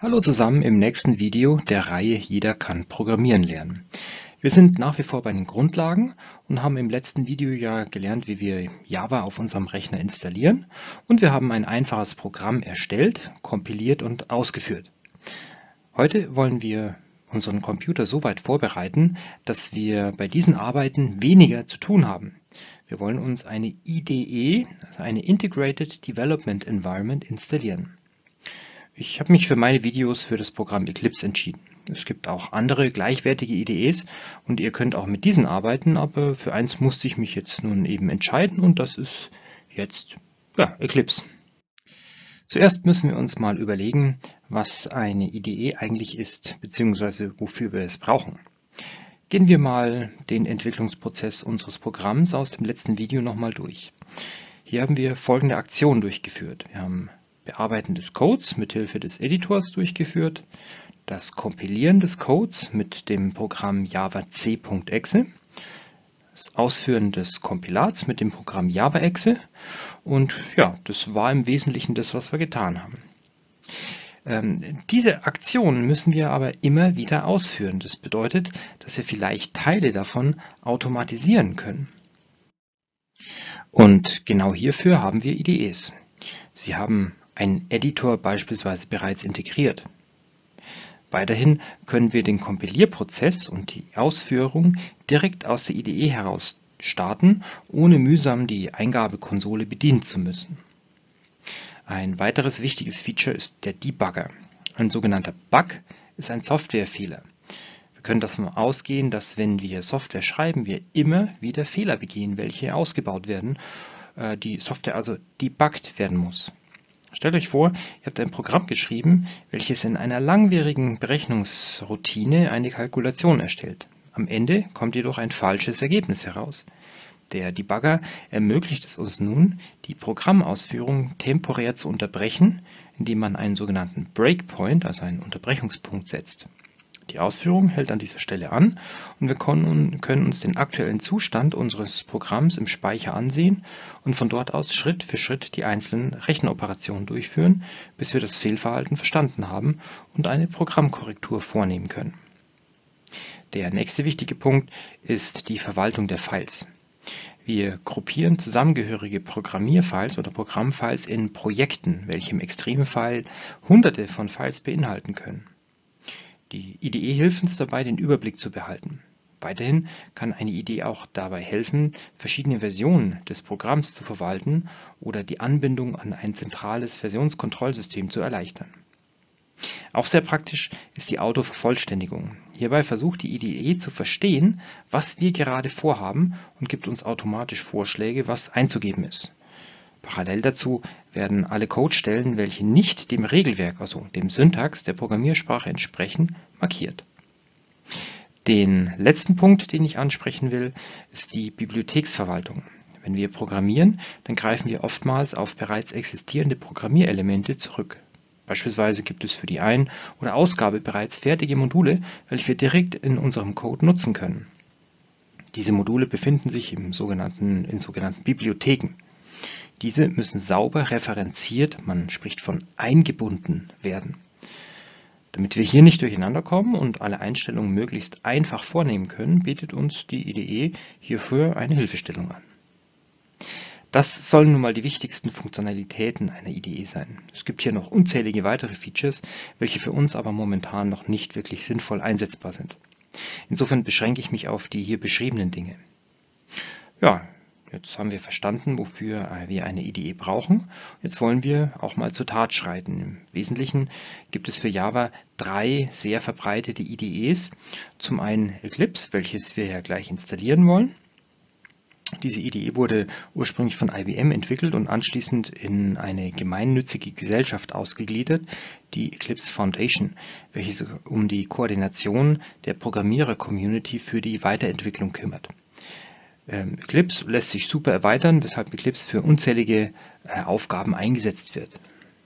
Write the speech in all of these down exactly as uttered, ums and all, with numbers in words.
Hallo zusammen im nächsten Video der Reihe Jeder kann programmieren lernen. Wir sind nach wie vor bei den Grundlagen und haben im letzten Video ja gelernt, wie wir Java auf unserem Rechner installieren, und wir haben ein einfaches Programm erstellt, kompiliert und ausgeführt. Heute wollen wir unseren Computer so weit vorbereiten, dass wir bei diesen Arbeiten weniger zu tun haben. Wir wollen uns eine I D E, also eine Integrated Development Environment, installieren. Ich habe mich für meine Videos für das Programm Eclipse entschieden. Es gibt auch andere gleichwertige I D Es und ihr könnt auch mit diesen arbeiten, aber für eins musste ich mich jetzt nun eben entscheiden, und das ist jetzt ja, Eclipse. Zuerst müssen wir uns mal überlegen, was eine I D E eigentlich ist, beziehungsweise wofür wir es brauchen. Gehen wir mal den Entwicklungsprozess unseres Programms aus dem letzten Video nochmal durch. Hier haben wir folgende Aktion durchgeführt. Wir haben Bearbeiten des Codes mit Hilfe des Editors durchgeführt, das Kompilieren des Codes mit dem Programm javac.exe, das Ausführen des Kompilats mit dem Programm javaexe, und ja, das war im Wesentlichen das, was wir getan haben. Ähm, diese Aktionen müssen wir aber immer wieder ausführen. Das bedeutet, dass wir vielleicht Teile davon automatisieren können. Und genau hierfür haben wir I D Es. Sie haben einen Editor beispielsweise bereits integriert. Weiterhin können wir den Kompilierprozess und die Ausführung direkt aus der I D E heraus starten, ohne mühsam die Eingabekonsole bedienen zu müssen. Ein weiteres wichtiges Feature ist der Debugger. Ein sogenannter Bug ist ein Softwarefehler. Wir können davon ausgehen, dass wenn wir Software schreiben, wir immer wieder Fehler begehen, welche ausgebaut werden, die Software also debuggt werden muss. Stellt euch vor, ihr habt ein Programm geschrieben, welches in einer langwierigen Berechnungsroutine eine Kalkulation erstellt. Am Ende kommt jedoch ein falsches Ergebnis heraus. Der Debugger ermöglicht es uns nun, die Programmausführung temporär zu unterbrechen, indem man einen sogenannten Breakpoint, also einen Unterbrechungspunkt, setzt. Die Ausführung hält an dieser Stelle an und wir können, können uns den aktuellen Zustand unseres Programms im Speicher ansehen und von dort aus Schritt für Schritt die einzelnen Rechenoperationen durchführen, bis wir das Fehlverhalten verstanden haben und eine Programmkorrektur vornehmen können. Der nächste wichtige Punkt ist die Verwaltung der Files. Wir gruppieren zusammengehörige Programmierfiles oder Programmfiles in Projekten, welche im Extremfall Hunderte von Files beinhalten können. Die I D E hilft uns dabei, den Überblick zu behalten. Weiterhin kann eine I D E auch dabei helfen, verschiedene Versionen des Programms zu verwalten oder die Anbindung an ein zentrales Versionskontrollsystem zu erleichtern. Auch sehr praktisch ist die Autovervollständigung. Hierbei versucht die I D E zu verstehen, was wir gerade vorhaben, und gibt uns automatisch Vorschläge, was einzugeben ist. Parallel dazu werden alle Codestellen, welche nicht dem Regelwerk, also dem Syntax der Programmiersprache entsprechen, markiert. Den letzten Punkt, den ich ansprechen will, ist die Bibliotheksverwaltung. Wenn wir programmieren, dann greifen wir oftmals auf bereits existierende Programmierelemente zurück. Beispielsweise gibt es für die Ein- oder Ausgabe bereits fertige Module, welche wir direkt in unserem Code nutzen können. Diese Module befinden sich im sogenannten, in sogenannten Bibliotheken. Diese müssen sauber referenziert, man spricht von eingebunden werden. Damit wir hier nicht durcheinander kommen und alle Einstellungen möglichst einfach vornehmen können, bietet uns die I D E hierfür eine Hilfestellung an. Das sollen nun mal die wichtigsten Funktionalitäten einer I D E sein. Es gibt hier noch unzählige weitere Features, welche für uns aber momentan noch nicht wirklich sinnvoll einsetzbar sind. Insofern beschränke ich mich auf die hier beschriebenen Dinge. Ja, jetzt haben wir verstanden, wofür wir eine I D E brauchen. Jetzt wollen wir auch mal zur Tat schreiten. Im Wesentlichen gibt es für Java drei sehr verbreitete I D Es. Zum einen Eclipse, welches wir ja gleich installieren wollen. Diese I D E wurde ursprünglich von I B M entwickelt und anschließend in eine gemeinnützige Gesellschaft ausgegliedert, die Eclipse Foundation, welche sich um die Koordination der Programmierer-Community für die Weiterentwicklung kümmert. Ähm, Eclipse lässt sich super erweitern, weshalb Eclipse für unzählige äh, Aufgaben eingesetzt wird.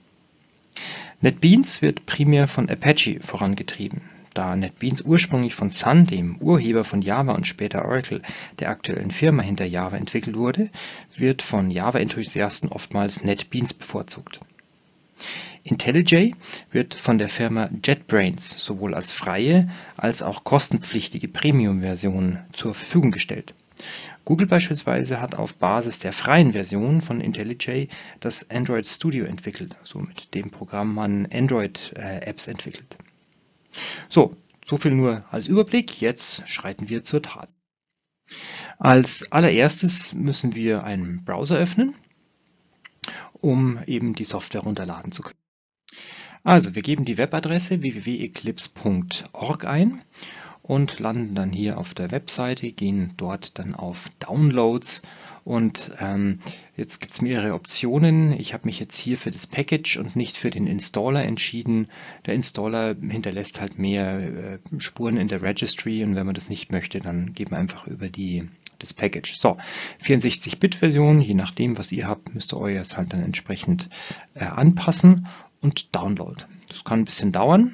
NetBeans wird primär von Apache vorangetrieben. Da NetBeans ursprünglich von Sun, dem Urheber von Java und später Oracle, der aktuellen Firma hinter Java, entwickelt wurde, wird von Java-Enthusiasten oftmals NetBeans bevorzugt. IntelliJ wird von der Firma JetBrains sowohl als freie als auch kostenpflichtige Premium-Version zur Verfügung gestellt. Google beispielsweise hat auf Basis der freien Version von IntelliJ das Android Studio entwickelt, also mit dem Programm man Android-Apps entwickelt. So, so viel nur als Überblick. Jetzt schreiten wir zur Tat. Als allererstes müssen wir einen Browser öffnen, um eben die Software runterladen zu können. Also wir geben die Webadresse w w w punkt eclipse punkt org ein und landen dann hier auf der Webseite, gehen dort dann auf Downloads und ähm, jetzt gibt es mehrere Optionen. Ich habe mich jetzt hier für das Package und nicht für den Installer entschieden. Der Installer hinterlässt halt mehr äh, Spuren in der Registry und wenn man das nicht möchte, dann geht man einfach über die, das Package. So, vierundsechzig Bit Version, je nachdem was ihr habt, müsst ihr euers halt dann entsprechend äh, anpassen und Download. Das kann ein bisschen dauern.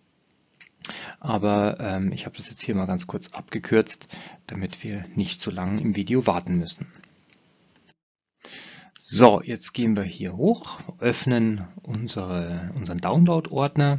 Aber ähm, ich habe das jetzt hier mal ganz kurz abgekürzt, damit wir nicht so lange im Video warten müssen. So, jetzt gehen wir hier hoch, öffnen unsere, unseren Download-Ordner.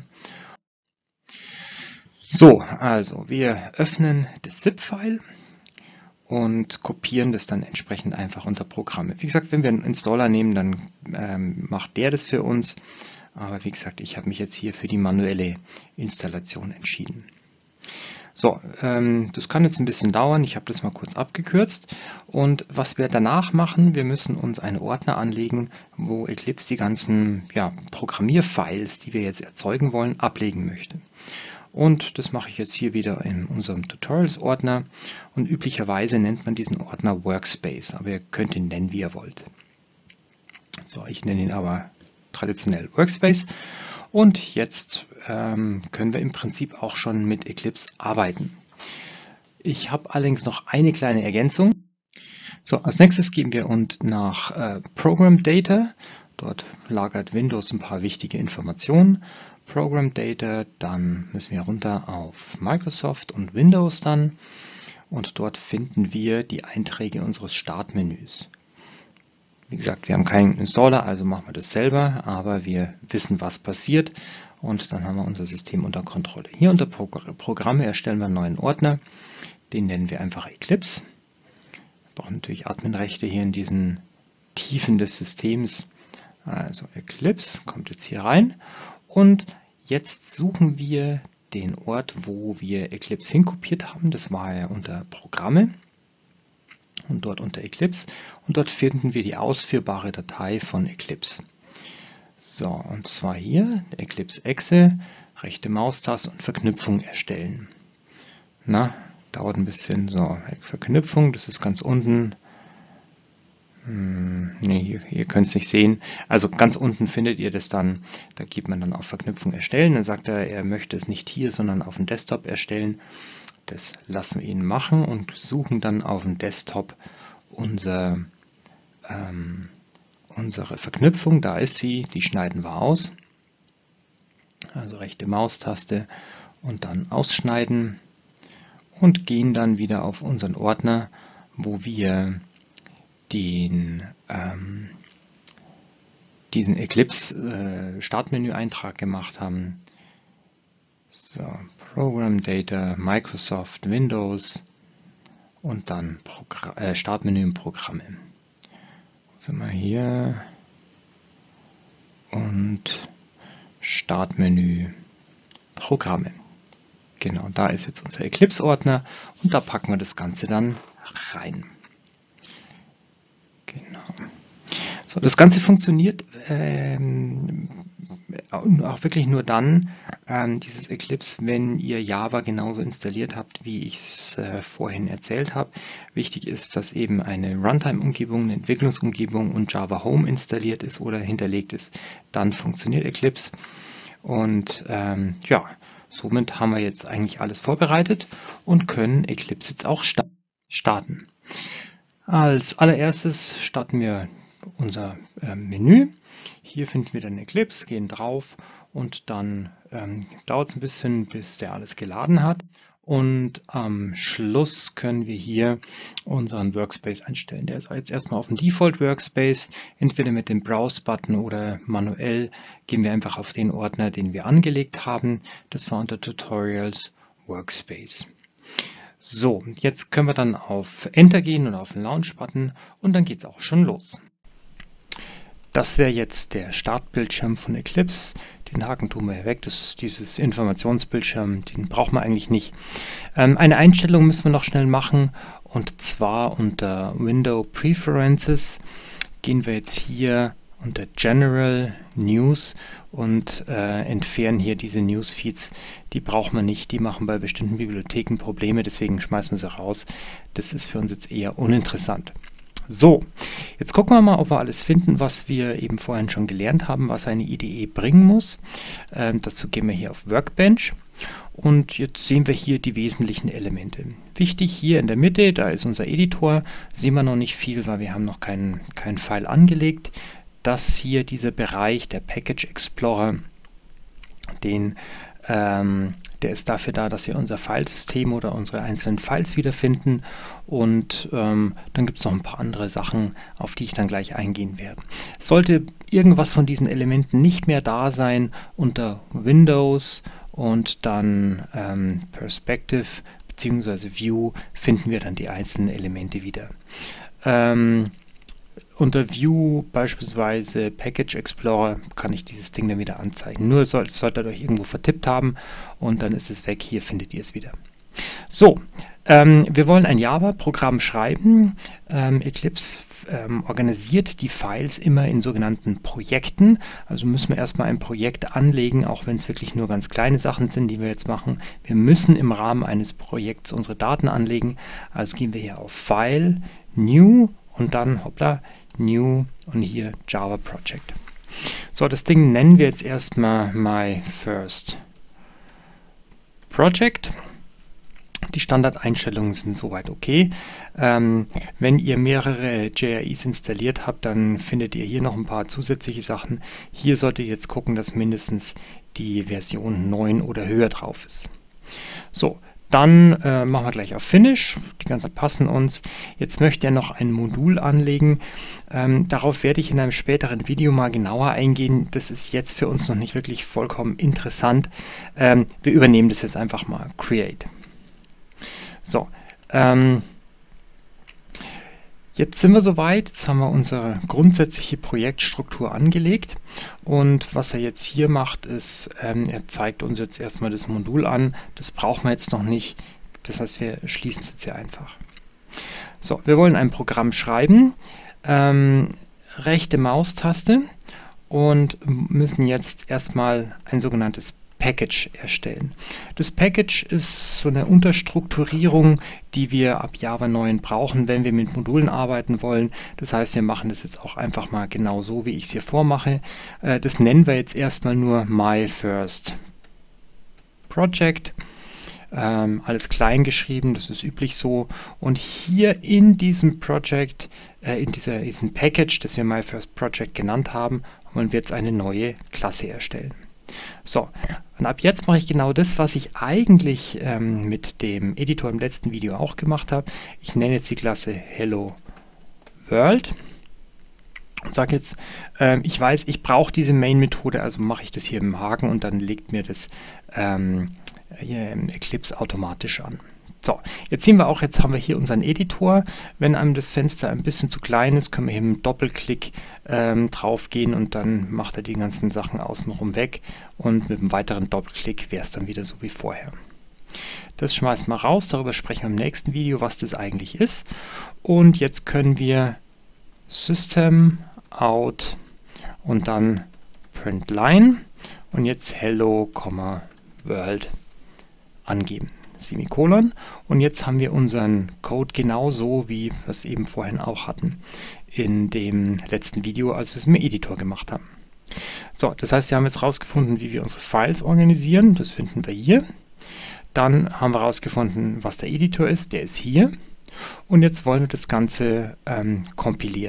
So, also wir öffnen das ZIP-File und kopieren das dann entsprechend einfach unter Programme. Wie gesagt, wenn wir einen Installer nehmen, dann ähm, macht der das für uns. Aber wie gesagt, ich habe mich jetzt hier für die manuelle Installation entschieden. So, ähm, das kann jetzt ein bisschen dauern. Ich habe das mal kurz abgekürzt. Und was wir danach machen, wir müssen uns einen Ordner anlegen, wo Eclipse die ganzen ja, Programmierfiles, die wir jetzt erzeugen wollen, ablegen möchte. Und das mache ich jetzt hier wieder in unserem Tutorials-Ordner. Und üblicherweise nennt man diesen Ordner Workspace, aber ihr könnt ihn nennen, wie ihr wollt. So, ich nenne ihn aber traditionell Workspace. Und jetzt ähm, können wir im Prinzip auch schon mit Eclipse arbeiten. Ich habe allerdings noch eine kleine Ergänzung. So, als nächstes gehen wir und nach äh, Program Data. Dort lagert Windows ein paar wichtige Informationen. Program Data, dann müssen wir runter auf Microsoft und Windows dann. Und dort finden wir die Einträge unseres Startmenüs. Wie gesagt, wir haben keinen Installer, also machen wir das selber, aber wir wissen, was passiert und dann haben wir unser System unter Kontrolle. Hier unter Pro Programme erstellen wir einen neuen Ordner, den nennen wir einfach Eclipse. Wir brauchen natürlich Adminrechte hier in diesen Tiefen des Systems. Also Eclipse kommt jetzt hier rein und jetzt suchen wir den Ort, wo wir Eclipse hinkopiert haben. Das war ja unter Programme. Und dort unter Eclipse und dort finden wir die ausführbare Datei von Eclipse. So, und zwar hier Eclipse Exe, rechte Maustaste und Verknüpfung erstellen. Na, dauert ein bisschen. So, Verknüpfung, das ist ganz unten. Hm, ne, hier, ihr könnt es nicht sehen. Also ganz unten findet ihr das dann. Da gibt man dann auf Verknüpfung erstellen. Dann sagt er, er möchte es nicht hier, sondern auf dem Desktop erstellen. Das lassen wir ihn machen und suchen dann auf dem Desktop unser, ähm, unsere Verknüpfung. Da ist sie, die schneiden wir aus. Also rechte Maustaste und dann ausschneiden und gehen dann wieder auf unseren Ordner, wo wir den, ähm, diesen Eclipse äh, Startmenü-Eintrag gemacht haben. So, Program Data, Microsoft, Windows und dann Progr äh, Startmenü und Programme. Sind wir hier und Startmenü, Programme. Genau, da ist jetzt unser Eclipse-Ordner und da packen wir das Ganze dann rein. Genau. So, das Ganze funktioniert ähm, auch wirklich nur dann, ähm, dieses Eclipse, wenn ihr Java genauso installiert habt, wie ich es äh, vorhin erzählt habe. Wichtig ist, dass eben eine Runtime-Umgebung, eine Entwicklungsumgebung und Java Home installiert ist oder hinterlegt ist. Dann funktioniert Eclipse. Und ähm, ja, somit haben wir jetzt eigentlich alles vorbereitet und können Eclipse jetzt auch starten. Als allererstes starten wir unser äh, Menü. Hier finden wir dann Eclipse, gehen drauf und dann ähm, dauert es ein bisschen, bis der alles geladen hat. Und am Schluss können wir hier unseren Workspace einstellen. Der ist jetzt erstmal auf dem Default Workspace, entweder mit dem Browse-Button oder manuell gehen wir einfach auf den Ordner, den wir angelegt haben. Das war unter Tutorials Workspace. So, jetzt können wir dann auf Enter gehen und auf den Launch-Button und dann geht es auch schon los. Das wäre jetzt der Startbildschirm von Eclipse. Den Haken tun wir weg. Das, dieses Informationsbildschirm, den braucht man eigentlich nicht. Ähm, eine Einstellung müssen wir noch schnell machen, und zwar unter Window Preferences gehen wir jetzt hier unter General News und äh, entfernen hier diese Newsfeeds. Die braucht man nicht, die machen bei bestimmten Bibliotheken Probleme, deswegen schmeißen wir sie raus. Das ist für uns jetzt eher uninteressant. So, jetzt gucken wir mal, ob wir alles finden, was wir eben vorhin schon gelernt haben, was eine I D E bringen muss. Ähm, dazu gehen wir hier auf Workbench und jetzt sehen wir hier die wesentlichen Elemente. Wichtig hier in der Mitte, da ist unser Editor, sehen wir noch nicht viel, weil wir haben noch keinen keinen File angelegt. Das hier, dieser Bereich, der Package Explorer, den ähm, der ist dafür da, dass wir unser Filesystem oder unsere einzelnen Files wiederfinden, und ähm, dann gibt es noch ein paar andere Sachen, auf die ich dann gleich eingehen werde. Sollte irgendwas von diesen Elementen nicht mehr da sein, unter Windows und dann ähm, Perspective bzw. View finden wir dann die einzelnen Elemente wieder. Ähm, Unter View, beispielsweise Package Explorer, kann ich dieses Ding dann wieder anzeigen. Nur sollte, sollte ihr euch irgendwo vertippt haben und dann ist es weg. Hier findet ihr es wieder. So, ähm, wir wollen ein Java-Programm schreiben. Ähm, Eclipse ähm, organisiert die Files immer in sogenannten Projekten. Also müssen wir erstmal ein Projekt anlegen, auch wenn es wirklich nur ganz kleine Sachen sind, die wir jetzt machen. Wir müssen im Rahmen eines Projekts unsere Daten anlegen. Also gehen wir hier auf File, New und dann, hoppla, New und hier Java Project. So, das Ding nennen wir jetzt erstmal My First Project. Die Standardeinstellungen sind soweit okay. Ähm, wenn ihr mehrere J R Es installiert habt, dann findet ihr hier noch ein paar zusätzliche Sachen. Hier solltet ihr jetzt gucken, dass mindestens die Version neun oder höher drauf ist. So, dann äh, machen wir gleich auf Finish. Die ganzen passen uns. Jetzt möchte er noch ein Modul anlegen. Ähm, darauf werde ich in einem späteren Video mal genauer eingehen. Das ist jetzt für uns noch nicht wirklich vollkommen interessant. Ähm, wir übernehmen das jetzt einfach mal. Create. So, ähm, jetzt sind wir soweit. Jetzt haben wir unsere grundsätzliche Projektstruktur angelegt. Und was er jetzt hier macht, ist, ähm, er zeigt uns jetzt erstmal das Modul an. Das brauchen wir jetzt noch nicht. Das heißt, wir schließen es jetzt hier einfach. So, wir wollen ein Programm schreiben. Ähm, rechte Maustaste und müssen jetzt erstmal ein sogenanntes Package erstellen. Das Package ist so eine Unterstrukturierung, die wir ab Java neun brauchen, wenn wir mit Modulen arbeiten wollen. Das heißt, wir machen das jetzt auch einfach mal genau so, wie ich es hier vormache. Äh, das nennen wir jetzt erstmal nur My First Project. Ähm, alles klein geschrieben, das ist üblich so. Und hier in diesem Project, äh, in dieser, diesem Package, das wir My First Project genannt haben, wollen wir jetzt eine neue Klasse erstellen. So, und ab jetzt mache ich genau das, was ich eigentlich ähm, mit dem Editor im letzten Video auch gemacht habe. Ich nenne jetzt die Klasse Hello World und sage jetzt, ähm, ich weiß, ich brauche diese Main-Methode, also mache ich das hier im Haken und dann legt mir das ähm, hier im Eclipse automatisch an. So, jetzt sehen wir auch, jetzt haben wir hier unseren Editor. Wenn einem das Fenster ein bisschen zu klein ist, können wir hier mit einem Doppelklick ähm, drauf gehen und dann macht er die ganzen Sachen außenrum weg und mit einem weiteren Doppelklick wäre es dann wieder so wie vorher. Das schmeißen wir raus, darüber sprechen wir im nächsten Video, was das eigentlich ist. Und jetzt können wir System out und dann print line und jetzt hello, World angeben. Semikolon. Und jetzt haben wir unseren Code genauso, wie wir es eben vorhin auch hatten in dem letzten Video, als wir es mit dem Editor gemacht haben. So, das heißt, wir haben jetzt herausgefunden, wie wir unsere Files organisieren. Das finden wir hier. Dann haben wir herausgefunden, was der Editor ist. Der ist hier. Und jetzt wollen wir das Ganze ähm, kompilieren.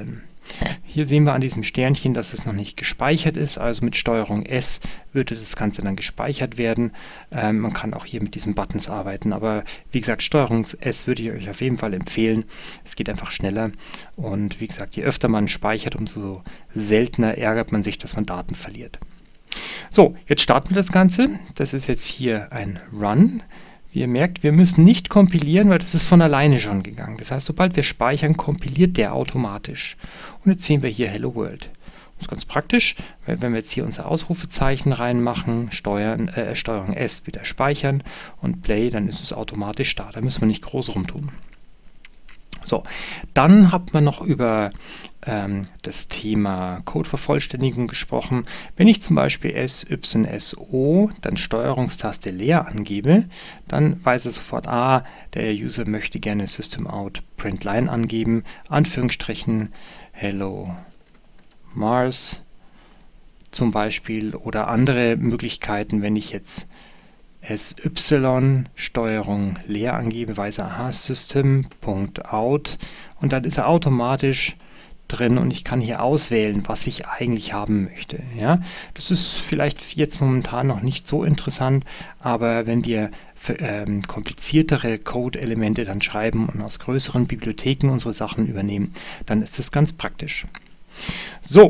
Hier sehen wir an diesem Sternchen, dass es noch nicht gespeichert ist, also mit Steuerung S würde das Ganze dann gespeichert werden. Ähm, man kann auch hier mit diesen Buttons arbeiten, aber wie gesagt, Steuerung S würde ich euch auf jeden Fall empfehlen. Es geht einfach schneller und wie gesagt, je öfter man speichert, umso seltener ärgert man sich, dass man Daten verliert. So, jetzt starten wir das Ganze. Das ist jetzt hier ein Run. Wie ihr merkt, wir müssen nicht kompilieren, weil das ist von alleine schon gegangen. Das heißt, sobald wir speichern, kompiliert der automatisch. Und jetzt sehen wir hier Hello World. Das ist ganz praktisch, weil wenn wir jetzt hier unser Ausrufezeichen reinmachen, Steuern, äh, Steuerung S wieder speichern und Play, dann ist es automatisch da. Da müssen wir nicht groß rumtun. So, dann hat man noch über ähm, das Thema Codevervollständigung gesprochen. Wenn ich zum Beispiel S, Y, S, O, dann Steuerungstaste leer angebe, dann weiß er sofort, ah, der User möchte gerne Systemout Println angeben, Anführungsstrichen, Hello Mars zum Beispiel oder andere Möglichkeiten, wenn ich jetzt S Y Steuerung leer angebe, weiß er, aha, System.out und dann ist er automatisch drin und ich kann hier auswählen, was ich eigentlich haben möchte. Ja? Das ist vielleicht jetzt momentan noch nicht so interessant, aber wenn wir für, ähm, kompliziertere Code-Elemente dann schreiben und aus größeren Bibliotheken unsere Sachen übernehmen, dann ist das ganz praktisch. So,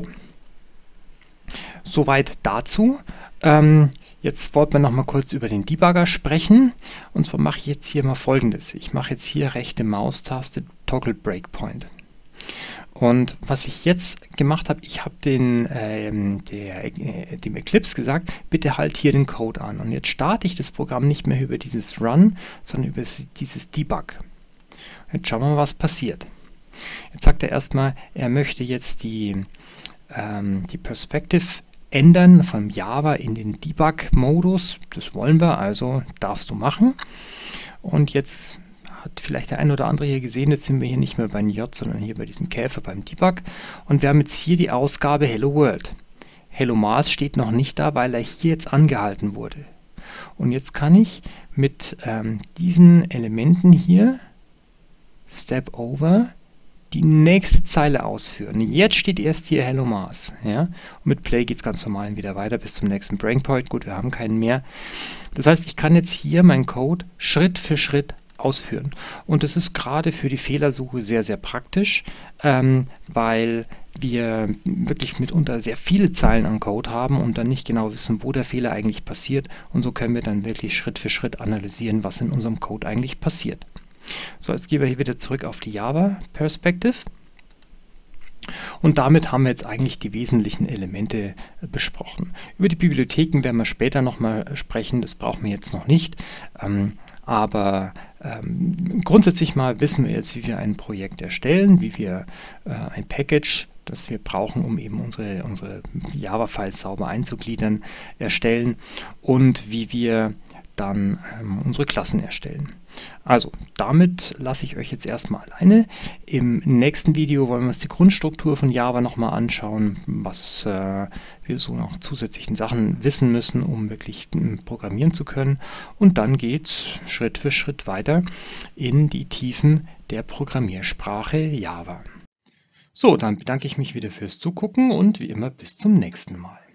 soweit dazu. Ähm, Jetzt wollten wir noch mal kurz über den Debugger sprechen. Und zwar mache ich jetzt hier mal Folgendes. Ich mache jetzt hier rechte Maustaste Toggle Breakpoint. Und was ich jetzt gemacht habe, ich habe den, ähm, der, äh, dem Eclipse gesagt, bitte halt hier den Code an. Und jetzt starte ich das Programm nicht mehr über dieses Run, sondern über dieses Debug. Jetzt schauen wir mal, was passiert. Jetzt sagt er erstmal, er möchte jetzt die, ähm, die Perspective ändern von Java in den Debug-Modus. Das wollen wir, also darfst du machen. Und jetzt hat vielleicht der ein oder andere hier gesehen, jetzt sind wir hier nicht mehr bei J, sondern hier bei diesem Käfer beim Debug. Und wir haben jetzt hier die Ausgabe Hello World. Hello Mars steht noch nicht da, weil er hier jetzt angehalten wurde. Und jetzt kann ich mit ähm, diesen Elementen hier, Step Over, die nächste Zeile ausführen. Jetzt steht erst hier Hello Mars. Ja? Und mit Play geht es ganz normal wieder weiter bis zum nächsten Breakpoint. Gut, wir haben keinen mehr. Das heißt, ich kann jetzt hier meinen Code Schritt für Schritt ausführen. Und das ist gerade für die Fehlersuche sehr, sehr praktisch, ähm, weil wir wirklich mitunter sehr viele Zeilen an Code haben und dann nicht genau wissen, wo der Fehler eigentlich passiert. Und so können wir dann wirklich Schritt für Schritt analysieren, was in unserem Code eigentlich passiert. So, jetzt gehen wir hier wieder zurück auf die Java Perspective. Und damit haben wir jetzt eigentlich die wesentlichen Elemente äh, besprochen. Über die Bibliotheken werden wir später nochmal sprechen, das brauchen wir jetzt noch nicht. Ähm, aber ähm, grundsätzlich mal wissen wir jetzt, wie wir ein Projekt erstellen, wie wir äh, ein Package, das wir brauchen, um eben unsere, unsere Java-Files sauber einzugliedern, erstellen und wie wir dann ähm, unsere Klassen erstellen. Also, damit lasse ich euch jetzt erstmal alleine. Im nächsten Video wollen wir uns die Grundstruktur von Java nochmal anschauen, was äh, wir so noch zusätzlichen Sachen wissen müssen, um wirklich äh, programmieren zu können. Und dann geht es Schritt für Schritt weiter in die Tiefen der Programmiersprache Java. So, dann bedanke ich mich wieder fürs Zugucken und wie immer bis zum nächsten Mal.